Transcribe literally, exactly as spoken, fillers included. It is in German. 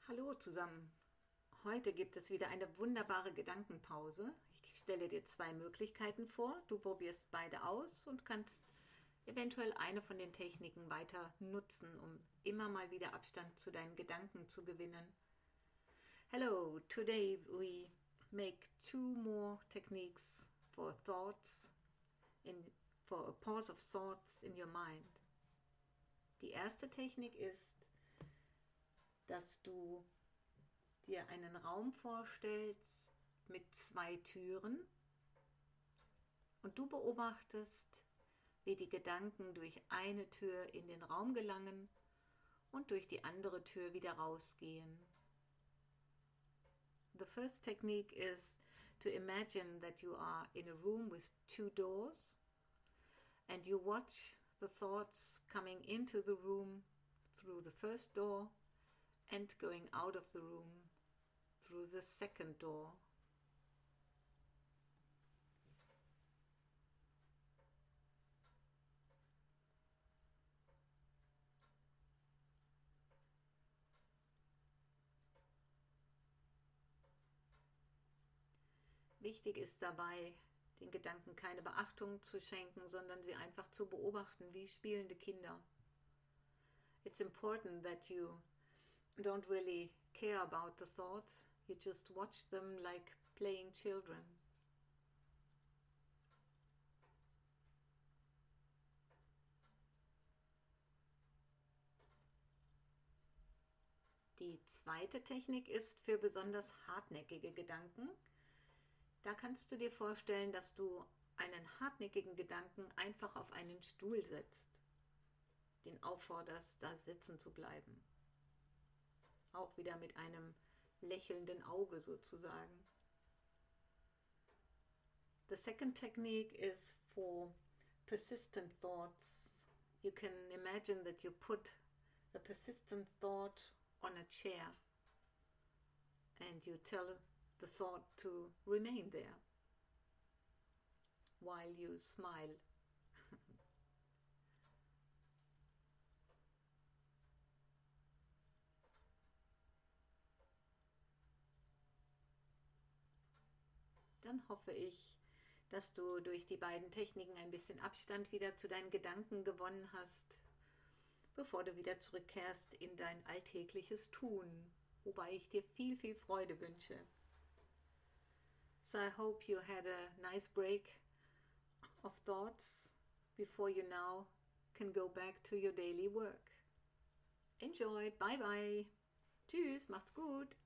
Hallo zusammen. Heute gibt es wieder eine wunderbare Gedankenpause. Ich stelle dir zwei Möglichkeiten vor. Du probierst beide aus und kannst eventuell eine von den Techniken weiter nutzen, um immer mal wieder Abstand zu deinen Gedanken zu gewinnen. Hello, today we make two more techniques for thoughts in for a pause of thoughts in your mind. Die erste Technik ist, dass du dir einen Raum vorstellst mit zwei Türen und du beobachtest, wie die Gedanken durch eine Tür in den Raum gelangen und durch die andere Tür wieder rausgehen. The first technique is to imagine that you are in a room with two doors and you watch the thoughts coming into the room through the first door and going out of the room through the second door. Wichtig ist dabei, den Gedanken keine Beachtung zu schenken, sondern sie einfach zu beobachten wie spielende Kinder. It's important that you don't really care about the thoughts, you just watch them like playing children. Die zweite Technik ist für besonders hartnäckige Gedanken. Da kannst du dir vorstellen, dass du einen hartnäckigen Gedanken einfach auf einen Stuhl setzt, den aufforderst, da sitzen zu bleiben. Auch wieder mit einem lächelnden Auge sozusagen. The second technique is for persistent thoughts. You can imagine that you put a persistent thought on a chair and you tell the thought to remain there while you smile. Dann hoffe ich, dass du durch die beiden Techniken ein bisschen Abstand wieder zu deinen Gedanken gewonnen hast, bevor du wieder zurückkehrst in dein alltägliches Tun, wobei ich dir viel, viel Freude wünsche. So I hope you had a nice break of thoughts before you now can go back to your daily work. Enjoy, bye bye. Tschüss, macht's gut.